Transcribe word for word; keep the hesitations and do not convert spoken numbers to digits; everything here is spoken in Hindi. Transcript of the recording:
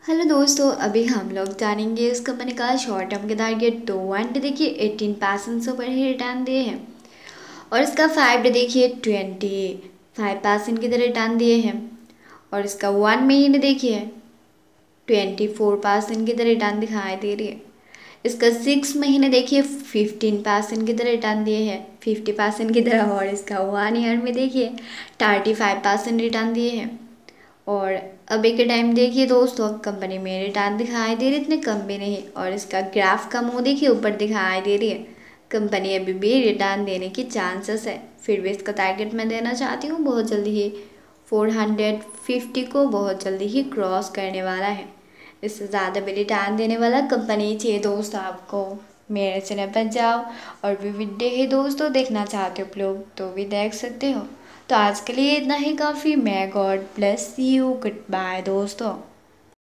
हेलो दोस्तों, अभी हम लोग जानेंगे इस कंपनी का शॉर्ट टर्म के टारगेट। तो वन डे देखिए एटीन परसेंट से ऊपर ही रिटर्न दिए हैं और इसका फाइव डे देखिए ट्वेंटी फाइव परसेंट की तरह रिटर्न दिए हैं और इसका वन महीने देखिए ट्वेंटी फोर परसेंट की तरह रिटर्न दिखाई दे रही है। इसका सिक्स महीने देखिए फिफ्टीन परसेंट की तरह रिटर्न दिए हैं फिफ्टी परसेंट की तरह और इसका वन ईयर में देखिए थर्टी फाइव परसेंट रिटर्न दिए हैं। और अभी के टाइम देखिए दोस्तों, कंपनी में रिटर्न दिखाई दे रही इतने कम भी नहीं और इसका ग्राफ का मुंह देखिए ऊपर दिखाई दे रही है। कंपनी अभी भी रिटर्न देने की चांसेस है, फिर भी इसका टारगेट मैं देना चाहती हूँ बहुत जल्दी ही फोर हंड्रेड फिफ्टी को बहुत जल्दी ही क्रॉस करने वाला है। इससे ज़्यादा भी रिटर्न देने वाला कंपनी चाहिए दोस्तों आपको, मेरे चैनल पर जाओ और भी वीडियो है दोस्तों देखना चाहते हो लोग तो भी देख सकते हो। तो आज के लिए इतना ही काफ़ी। मैं God bless you, goodbye दोस्तों।